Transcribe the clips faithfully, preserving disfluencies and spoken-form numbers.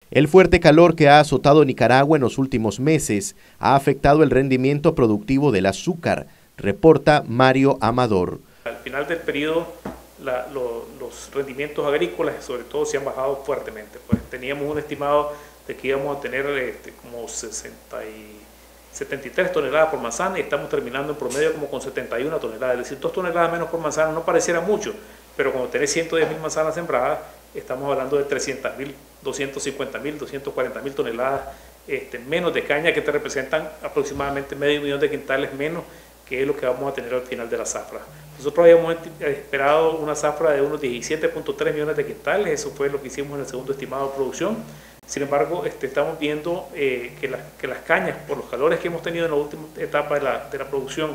El fuerte calor que ha azotado Nicaragua en los últimos meses ha afectado el rendimiento productivo del azúcar, reporta Mario Amador. Al final del periodo, la, lo, los rendimientos agrícolas, sobre todo, se han bajado fuertemente. Pues teníamos un estimado de que íbamos a tener este, como sesenta y, setenta y tres toneladas por manzana y estamos terminando en promedio como con setenta y una toneladas. Es decir, dos toneladas menos por manzana no pareciera mucho, pero cuando tenés ciento diez mil manzanas sembradas, estamos hablando de trescientas mil, doscientas cincuenta mil, doscientas cuarenta mil toneladas este, menos de caña, que te representan aproximadamente medio millón de quintales menos, que es lo que vamos a tener al final de la zafra. Nosotros habíamos esperado una zafra de unos diecisiete punto tres millones de quintales, eso fue lo que hicimos en el segundo estimado de producción. Sin embargo, este, estamos viendo eh, que, la, que las cañas, por los calores que hemos tenido en la última etapa de la, de la producción,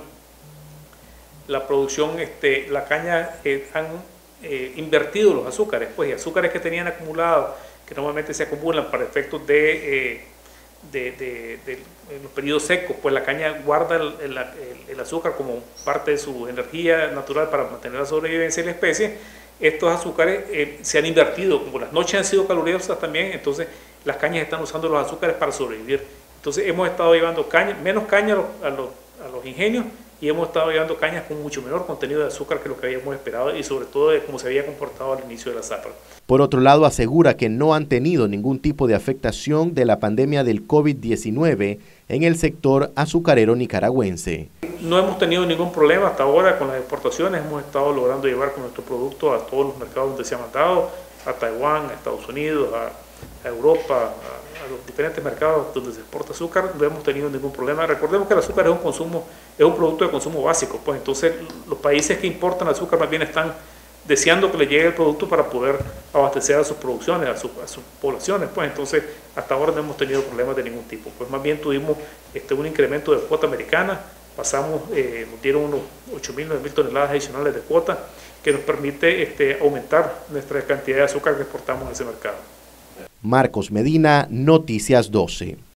la producción, este, la caña eh, han eh, invertido los azúcares, pues, y azúcares que tenían acumulados, que normalmente se acumulan para efectos de, eh, de, de, de, de los periodos secos, pues la caña guarda el, el, el azúcar como parte de su energía natural para mantener la sobrevivencia de la especie. Estos azúcares eh, se han invertido, como las noches han sido calurosas también, entonces las cañas están usando los azúcares para sobrevivir. Entonces hemos estado llevando caña, menos caña a los, a, los, a los ingenios, y hemos estado llevando cañas con mucho menor contenido de azúcar que lo que habíamos esperado y sobre todo de cómo se había comportado al inicio de la zafra. Por otro lado, asegura que no han tenido ningún tipo de afectación de la pandemia del COVID diecinueve en el sector azucarero nicaragüense. No hemos tenido ningún problema hasta ahora con las exportaciones, hemos estado logrando llevar con nuestro producto a todos los mercados donde se ha mandado, a Taiwán, a Estados Unidos, a, a Europa, a, a los diferentes mercados donde se exporta azúcar, no hemos tenido ningún problema. Recordemos que el azúcar es un consumo, es un producto de consumo básico, pues entonces los países que importan azúcar más bien están deseando que le llegue el producto para poder abastecer a sus producciones, a, su, a sus poblaciones, pues entonces hasta ahora no hemos tenido problemas de ningún tipo, pues más bien tuvimos este, un incremento de cuota americana, pasamos, eh, nos dieron unos ocho mil, nueve mil toneladas adicionales de cuota que nos permite este, aumentar nuestra cantidad de azúcar que exportamos a ese mercado. Marcos Medina, Noticias doce.